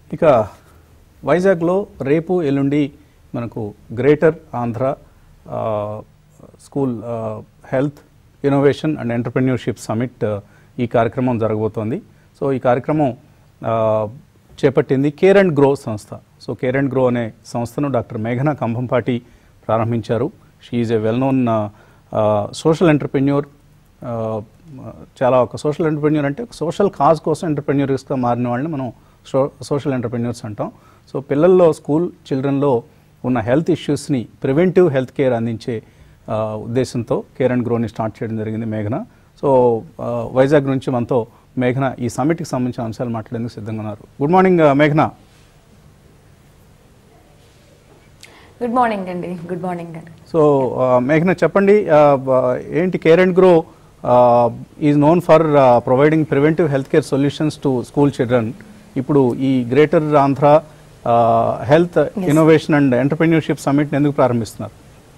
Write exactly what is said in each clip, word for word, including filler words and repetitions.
ఇక వైజాగ్లో రేపు ఎల్లుండి మనకు greater Andhra school health innovation and entrepreneurship summit ఈ కార్యక్రమం జరగబోతోంది. సో ఈ కార్యక్రమం చేపట్టింది కేర్ అండ్ గ్రో సంస్థ. సో కేర్ అండ్ గ్రో అనే సంస్థను డాక్టర్ మేఘన కంభంపాటి ప్రారంభించారు. She is a well known social entrepreneur. చాలా ఒక సోషల్ ఎంటర్‌ప్రెన్యూర్ అంటే సోషల్ కాజ్ కోసం ఎంటర్‌ప్రెన్యూర్స్గా మారిన వాళ్ళని మనం సో సోషల్ ఎంటర్‌ప్రెన్యూర్స్ అంటాం. సో పిల్లల్లో స్కూల్ చిల్డ్రన్లో ఉన్న హెల్త్ ఇష్యూస్ని ప్రివెంటివ్ హెల్త్ కేర్ అందించే ఉద్దేశంతో కేర్ అండ్ గ్రోని స్టార్ట్ చేయడం జరిగింది మేఘన. సో వైజాగ్ నుంచి మనతో మేఘన ఈ సమిట్కి సంబంధించిన అంశాలు మాట్లాడేందుకు సిద్ధంగా ఉన్నారు. గుడ్ మార్నింగ్ మేఘన. గుడ్ మార్నింగ్ అండి. గుడ్ మార్నింగ్ అండి. సో మేఘన చెప్పండి, ఏంటి care and grow is known for providing preventive health care solutions to school children. ఇప్పుడు ఈ greater Andhra health innovation and entrepreneurship summit ఎందుకు ప్రారంభిస్తున్నారు?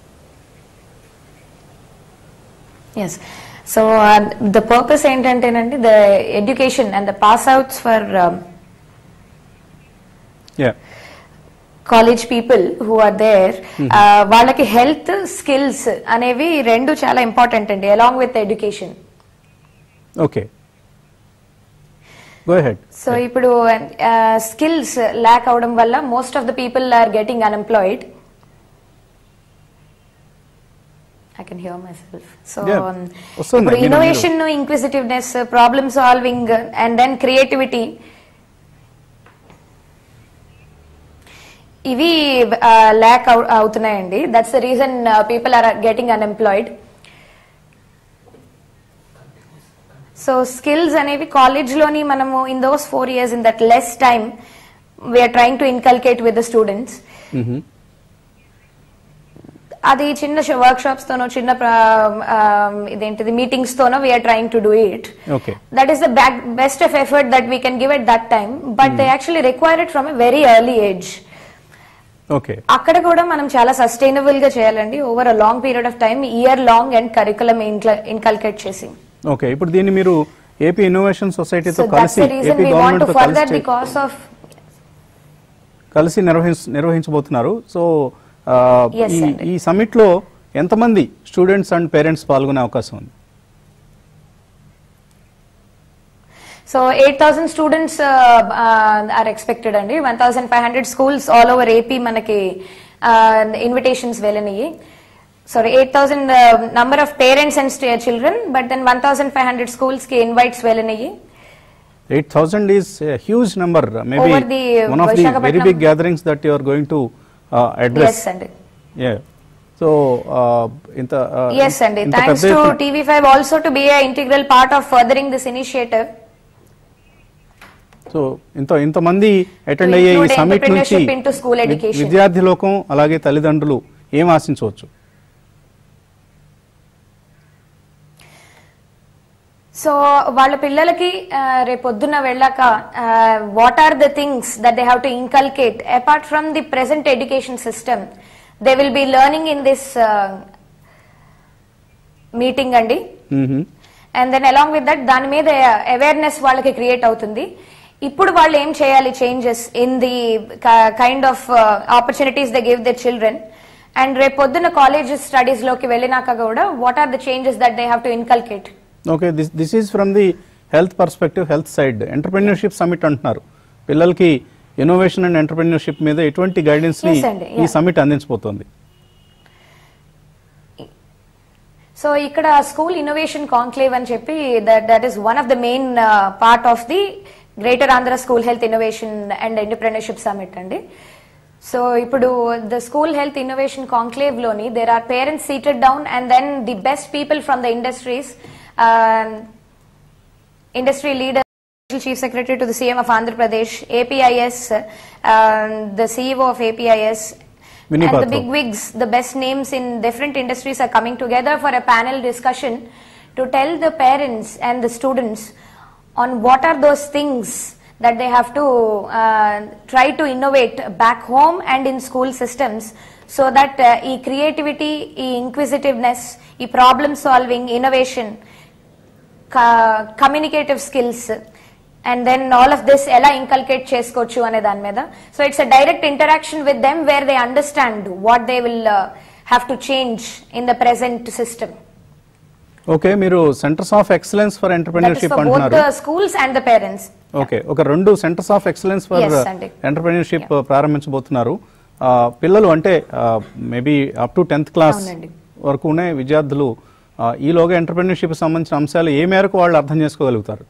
ఎస్, సో ద పర్పస్ ఏంటంటేనండి the education and the pass outs for college people who are there, వాళ్ళకి health skills అనేవి రెండు చాలా important అండి, along with education. Okay, go ahead. So ఇప్పుడు skills lack అవడం వల్ల most of the people are getting unemployed. I can hear myself. So ఇప్పుడు innovation, inquisitiveness, problem solving and then creativity, ఇవి lack అవుతున్నాయండి. That's the reason people are getting unemployed. So skills అనేవి college లోని మనము in those four years in that less time we're trying to inculcate with the students. అది చిన్న workshops తోనో చిన్న ఇదేంటిది మీటింగ్స్ తోనో we are trying to do it. That is the best of effort that we can give at that time, but they actually require it from a very early age. అక్కడ కూడా మనం చాలా sustainable గా చేయాలండి, over a long period of time, year long and curriculum inculcate చేసి. Okay, ఇప్పుడు దీన్ని మీరు ఏపీ ఇన్నోవేషన్ సొసైటీతో కలిసి ఏపీ గవర్నమెంట్ తో కలిసి నిర్వహించబోతున్నారు. సో ఈ సమిట్ లో ఎంతమంది స్టూడెంట్స్ అండ్ పేరెంట్స్ పాల్గొనే అవకాశం ఉంది? So eight thousand students are expected అండి. One thousand five hundred schools all over AP మనకి ఇన్విటేషన్స్ వెళ్ళినాయి. Sorry, eight thousand number of parents and children, but then one thousand five hundred schools కి invites వెళ్ళినాయి. Eight thousand is huge number, maybe one of the very big gatherings that you are going to address. Yes అండి. Yeah, so uh, ఇంత yes అండి, thanks to T V five also to be a integral part of furthering this initiative. So ఇంత ఇంతమంది attend అయ్యే ఈ summit నుంచి విద్యార్థి లోకం అలాగే తల్లిదండ్రులు ఏం ఆశించవచ్చు? సో వాళ్ళ పిల్లలకి రేపొద్దున వెళ్ళాక what are the things that they have to inculcate apart from the present education system they will be learning in this meeting అండి. And then along with that దాని మీద అవేర్నెస్ వాళ్ళకి క్రియేట్ అవుతుంది. ఇప్పుడు వాళ్ళు ఏం చేయాలి, changes in the kind of opportunities they give their children, and రేపొద్దున కాలేజ్ స్టడీస్ లోకి వెళ్ళినాక కూడా what are the changes that they have to inculcate. Okay, this this is from the health perspective, health side. Entrepreneurship summit అంటున్నారు. పిల్లలకి innovation and entrepreneurship మీద ఎటువంటి guidance ని ఈ సమిట్ అందించబోతోంది? సో ఇక్కడ స్కూల్ ఇన్నోవేషన్ కాంక్లేవ్ అని చెప్పి that that is one of the main part of the greater Andhra school health innovation and entrepreneurship summit అండి. సో ఇప్పుడు the school health innovation conclave లోని there are parents seated down and then the best people from the industries, industry leader, Chief Secretary to the C M of Andhra Pradesh, A P I S, uh, the C E O of A P I S, Vinny and Patro. The big wigs, the best names in different industries are coming together for a panel discussion to tell the parents and the students on what are those things that they have to uh, try to innovate back home and in school systems, so that uh, e creativity, e inquisitiveness, e problem solving, innovation, communicative skills, and then all of this ela inculcate cheskochu ane dan meeda. So it's a direct interaction with them where they understand what they will uh, have to change in the present system. Okay, మీరు centres of excellence for entrepreneurship అంటున్నారు. Both the schools and the parents. ఓకే, ఒక రెండు centres of excellence for entrepreneurship ప్రారంభించబోతున్నారు. పిల్లలు అంటే maybe up to tenth class వరకునే విద్యార్థులు ఈలోగా ఎంటర్‌ప్రెన్యూర్‌షిప్ సంబంధించిన అంశాలు ఏ మేరకు వాళ్ళు అర్థం చేసుకోగలుగుతారు?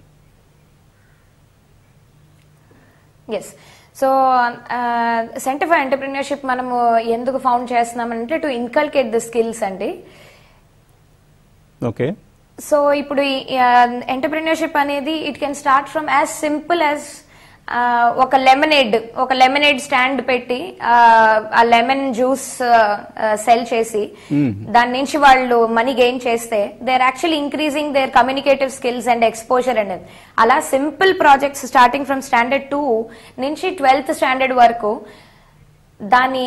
Yes, so centre for entrepreneurship మనము ఎందుకు ఫౌండ్ చేస్తున్నామంటే టు ఇన్కల్కేట్ ద స్కిల్స్ అండి. ఓకే, సో ఇప్పుడు ఎంటర్‌ప్రెన్యూర్‌షిప్ అనేది it can start from as simple as ఒక లెమనేడ్ ఒక లెమనేడ్ స్టాండ్ పెట్టి ఆ లెమన్ జ్యూస్ సెల్ చేసి దాని నుంచి వాళ్ళు మనీ గెయిన్ చేస్తే they are actually increasing their communicative skills and exposure అనేది. అలా simple projects starting from standard two నుంచి ట్వెల్త్ స్టాండర్డ్ వరకు దాని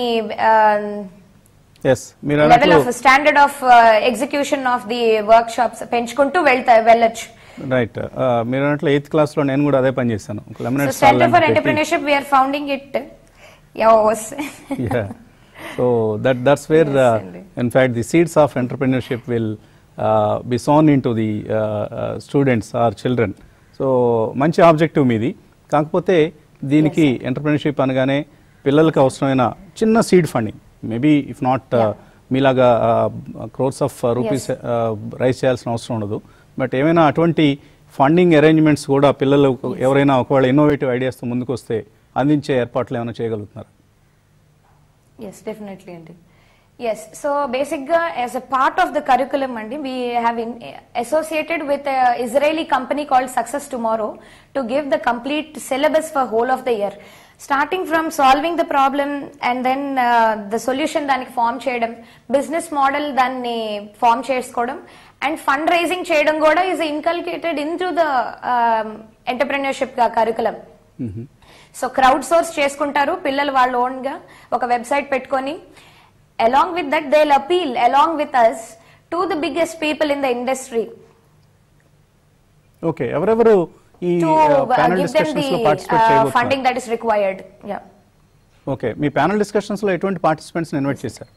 level of standard of execution of the workshops పెంచుకుంటూ వెళ్తా వెళ్ళొచ్చు. రైట్, మీరు అన్నట్లు ఎయిత్ క్లాస్ లో నేను కూడా అదే పని చేశాను. Centre for entrepreneurship we are founding it as. Ya, so that that's where in fact the seeds of entrepreneurship will be sown into the students or children. So మంచి objective మీది. కాకపోతే దీనికి ఎంటర్‌ప్రెన్యూర్‌షిప్ అనగానే పిల్లలకి అవసరమైన చిన్న seed funding, maybe if not మీలాగా క్రోర్స్ ఆఫ్ రూపీస్ రైజ్ చేయాల్సిన అవసరం ఉండదు, బట్ ఏమైనా అటువంటి ఫండింగ్ అరేంజ్మెంట్స్ కూడా పిల్లలు ఎవరైనా ఒకవేళ ఇన్నోవేటివ్ ఐడియాస్తో ముందుకు వస్తే అందించే ఏర్పాట్లు ఏమైనా చేయగలుగుతున్నారు? ఎస్, డెఫినెట్లీ అండి. ఎస్, సో బేసిక్గా as a part of the curriculum అండి we have associated with Israeli company called Success Tomorrow to give the complete syllabus for whole of the year, starting from solving the problem and then the solution దానికి form చేయడం, business model దాన్ని form చేసుకోవడం and fund raising చేయడం కూడా is inculcated into the entrepreneurship curriculum. So crowd source చేసుకుంటారు పిల్లలు వాళ్ళ own గా ఒక వెబ్సైట్ పెట్టుకొని, along with that they will appeal along with us to the biggest people in the industry. Okay, ఎవరెవరు ఈ ప్యానెల్ డిస్కషన్స్ లో participate చేయబోతున్నారు? Funding that is required. Yeah, okay, మీ ప్యానెల్ డిస్కషన్స్ లో ఎటువంటి పార్టిసిపెంట్స్ ని ఇన్వైట్ చేశారు?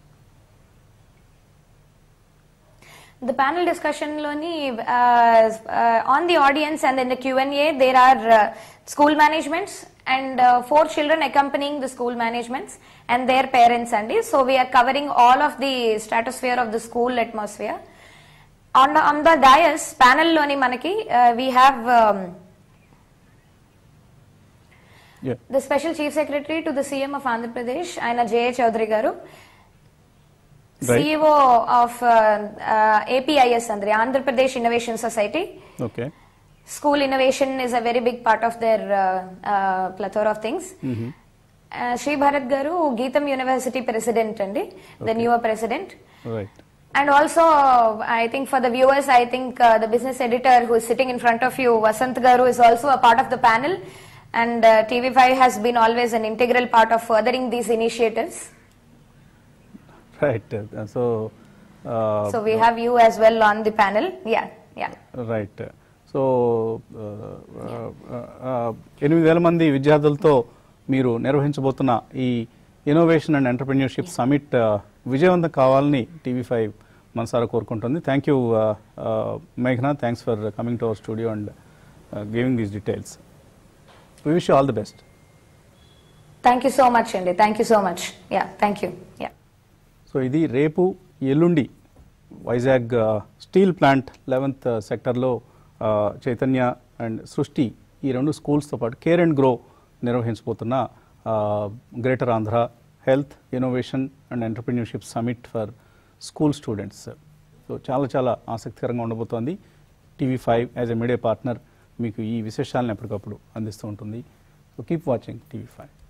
The panel discussion loni uh, uh, on the audience and in the Q and A there are uh, school managements and uh, four children accompanying the school managements and their parents andi. So we are covering all of the stratosphere of the school atmosphere. On the, on the dais panel loni manaki uh, we have um, yeah. the special chief secretary to the C M of Andhra Pradesh ayana J A Chaudhary garu, right. C E O of uh, uh, A P I S Andri, Andhra Pradesh Innovation Society. Okay. School innovation is a very big part of their uh, uh, plethora of things. Mm-hmm. uh, Sri Bharat Garu, Geetam University President andi, okay. The newer president. Right. And also, uh, I think for the viewers, I think uh, the business editor who is sitting in front of you, Vasant Garu, is also a part of the panel. And uh, T V five has been always an integral part of furthering these initiatives. Right. Uh, so, uh, so we have you as well on the panel. Yeah, yeah. Right. So, ఎనిమిది వేల మంది విద్యార్థులతో మీరు నిర్వహించబోతున్న ఈ innovation and entrepreneurship summit విజయవంతం కావాలని TV five మనసారా కోరుకుంటుంది. థ్యాంక్ యూ మేఘనా, thanks for coming to our studio and giving these details. We wish you all the best. Thank you so much అండి. Thank you so much. Yeah, thank you. Yeah. So ఇది రేపు ఎల్లుండి Vizag steel plant eleventh సెక్టర్లో Chaitanya and సృష్టి ఈ రెండు స్కూల్స్తో పాటు కేర్ అండ్ గ్రో నిర్వహించబోతున్న greater Andhra health innovation and entrepreneurship summit for school students. So చాలా చాలా ఆసక్తికరంగా ఉండబోతోంది. TV five as a media partner మీకు ఈ విశేషాలను ఎప్పటికప్పుడు అందిస్తూ ఉంటుంది. So keep watching TV five.